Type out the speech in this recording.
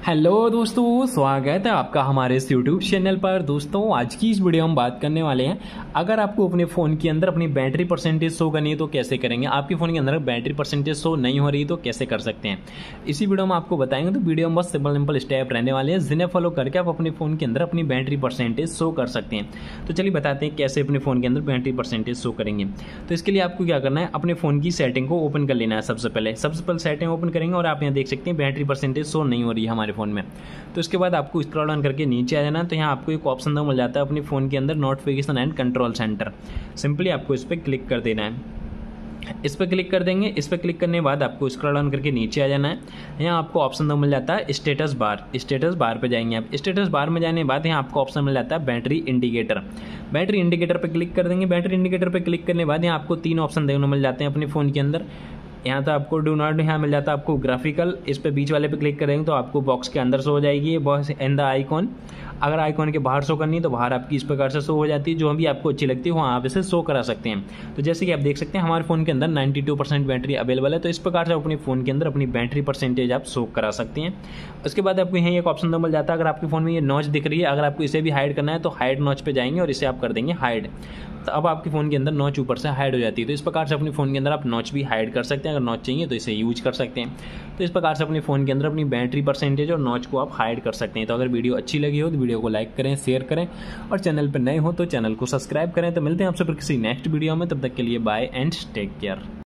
Hello दोस्तों, स्वागत है आपका हमारे इस यूट्यूब चैनल पर। दोस्तों आज की इस वीडियो में हम बात करने वाले हैं, अगर आपको अपने फ़ोन के अंदर अपनी बैटरी परसेंटेज शो करनी है तो कैसे करेंगे। आपके फ़ोन के अंदर बैटरी परसेंटेज शो नहीं हो रही है तो कैसे कर सकते हैं, इसी वीडियो में आपको बताएंगे। तो वीडियो में बस सिंपल स्टेप रहने वाले हैं जिन्हें फॉलो करके आप अपने फ़ोन के अंदर अपनी बैटरी परसेंटेज शो कर सकते हैं। तो चलिए बताते हैं कैसे अपने फ़ोन के अंदर बैटरी परसेंटेज शो करेंगे। तो इसके लिए आपको क्या करना है, अपने फ़ोन की सेटिंग को ओपन कर लेना है। सबसे पहले सेटिंग ओपन करेंगे और आप यहाँ देख सकते हैं बैटरी परसेंटेज शो नहीं हो रही है हमारे फ़ोन में। तो इसके बाद आपको स्क्रॉल डाउन करके नीचे आ जाना है। तो यहाँ आपको एक ऑप्शन मिल जाता है अपने फ़ोन के अंदर, notification and control centre. Simply आपको इस पर क्लिक कर देना है। इस पर क्लिक कर देंगे। इस पर क्लिक करने के बाद आपको स्क्रॉल डाउन करके नीचे आ जाना है। यहाँ आपको ऑप्शन मिल जाता है स्टेटस बार। स्टेटस बार पे जाएंगे आप। स्टेटस बार में जाने के बाद यहाँ आपको ऑप्शन मिल जाता है बैटरी इंडिकेटर। बैटरी इंडिकेटर पर क्लिक कर देंगे। बैटरी इंडिकेटर पर क्लिक करने के बाद यहाँ आपको 3 ऑप्शन देखने मिल जाते हैं अपने फ़ोन के अंदर। यहाँ तो आपको डू नॉट यहाँ मिल जाता है आपको ग्राफिकल। इस पे बीच वाले पे क्लिक करेंगे तो आपको बॉक्स के अंदर शो हो जाएगी ये बॉक्स एंड द आइकॉन। अगर आइकॉन के बाहर शो करनी है तो बाहर आपकी इस प्रकार से शो हो जाती है। जो भी आपको अच्छी लगती है वहाँ आप इसे शो करा सकते हैं। तो जैसे कि आप देख सकते हैं हमारे फ़ोन के अंदर 92% बैटरी अवेलेबल है। तो इस प्रकार से आप अपने फ़ोन के अंदर अपनी बैटरी परसेंटेज आप शो करा सकते हैं। उसके बाद आपको यहाँ एक ऑप्शन मिल जाता है, अगर आपके फ़ोन में ये नॉच दिख रही है, अगर आपको इसे भी हाइड करना है तो हाइड नॉच पे जाएंगे और इसे आप कर देंगे हाइड। तो अब आपके फ़ोन के अंदर नॉच ऊपर से हाइड हो जाती है। तो इस प्रकार से अपने फ़ोन के अंदर आप नॉच भी हाइड कर सकते हैं। अगर नॉच चाहिए तो इसे यूज कर सकते हैं। तो इस प्रकार से अपने फ़ोन के अंदर अपनी बैटरी परसेंटेज और नॉच को आप हाइड कर सकते हैं। तो अगर वीडियो अच्छी लगी हो तो वीडियो को लाइक करें, शेयर करें और चैनल पर नए हो तो चैनल को सब्सक्राइब करें। तो मिलते हैं आपसे फिर किसी नेक्स्ट वीडियो में, तब तक के लिए बाय एंड टेक केयर।